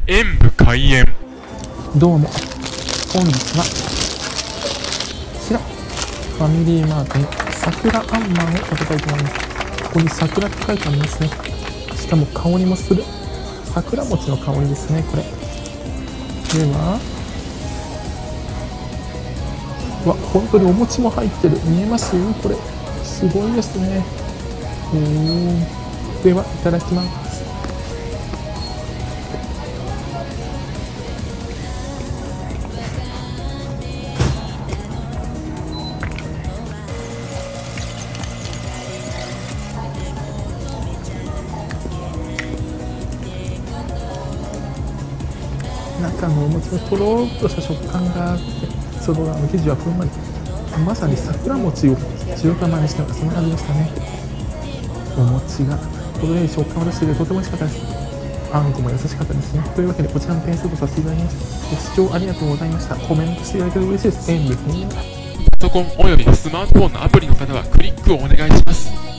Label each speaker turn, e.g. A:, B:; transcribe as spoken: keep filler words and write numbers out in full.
A: 演武開演。
B: どうも、本日はこちらファミリーマートの桜あんまんを食べたいと思います。ここに桜って書いてありますね。しかも香りもする桜餅の香りですね。これではわ、本当にお餅も入ってる。見えますよこれ、すごいですね。おー、ではいただきます。中のお餅のとろーっとした食感があって、外側の生地はふんわり、まさに桜餅を白玉にしたようなそんな感じでしたね。お餅が程よい食感を出していてとても美味しかったです。あんこも優しかったですね。というわけでこちらの点数とさせていただきます。ご視聴ありがとうございました。コメントしていただけると嬉しいです。演武ね。
A: パソコンおよびスマートフォンのアプリの方はクリックをお願いします。